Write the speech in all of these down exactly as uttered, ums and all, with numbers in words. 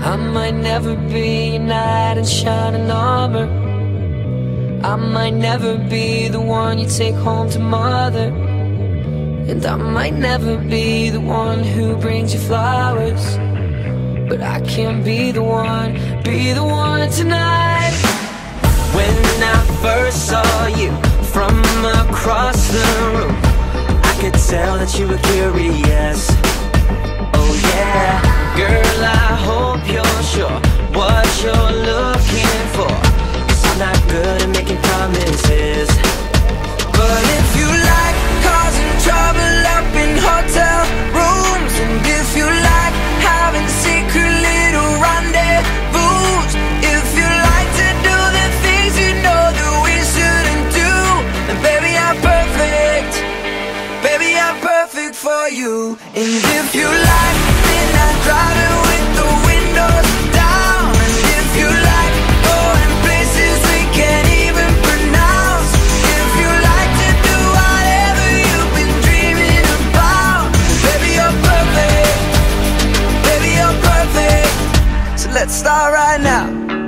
I might never be your knight in shining armor. I might never be the one you take home to mother. And I might never be the one who brings you flowers, but I can be the one, be the one tonight. When I first saw you from across the room, I could tell that you were curious. Oh yeah, girl, I hope you're sure what you're looking for, 'cause I'm not good at making promises. But if you like causing trouble up in hotel rooms, and if you like having secret little rendezvous, if you like to do the things you know that we shouldn't do, then baby, I'm perfect. Baby, I'm perfect for you. And if you like midnight driving with the windows down, and if you like going places we can't even pronounce, if you like to do whatever you've been dreaming about, baby, you're perfect. Baby, you're perfect. So let's start right now.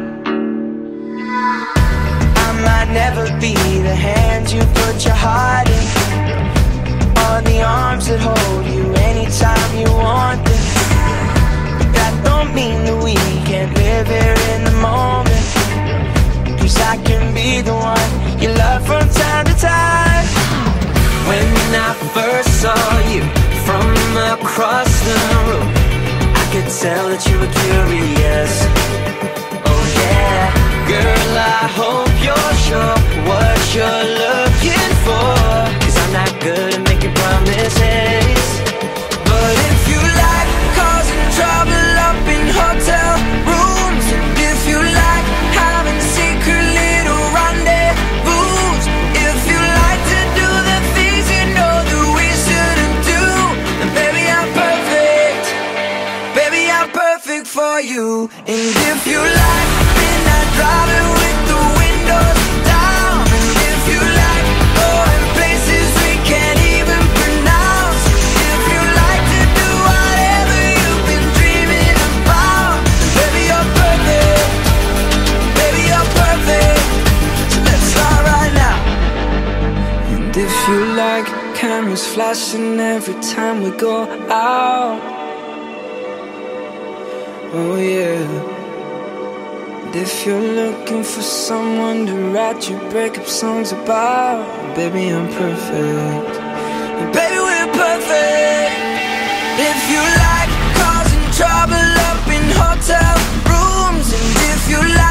I might never be the hand you put your heart in, or the arms that hold you anytime you want them. But that don't mean that we can't live here in the moment, 'cause I can be the one you love from time to time. When I first saw you from across the room, I could tell that you were curious. Oh yeah, girl, I hope you're sure what you're looking for, 'cause I'm not good at making promises. But if you like causing trouble up in hotel rooms, and if you like having secret little rendezvous, if you like to do the things you know that we shouldn't do, then baby, I'm perfect. Baby, I'm perfect for you. And if you like midnight driving with the windows down, and if you like going places we can't even pronounce, if you like to do whatever you've been dreaming about, baby, you're perfect. Baby, you're perfect. So let's start right now. And if you like cameras flashing every time we go out, oh yeah. And if you're looking for someone to write your breakup songs about, baby, I'm perfect. And baby, we're perfect. If you like causing trouble up in hotel rooms, and if you like